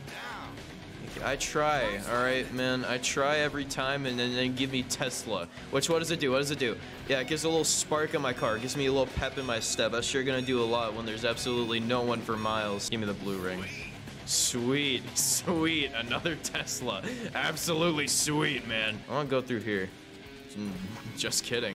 I try, alright, man. I try every time, and then give me Tesla. Which, what does it do? What does it do? Yeah, it gives a little spark in my car. It gives me a little pep in my step. That's sure gonna do a lot when there's absolutely no one for miles. Give me the blue ring. Sweet, sweet. Another Tesla. Absolutely sweet, man. I wanna go through here. Just kidding.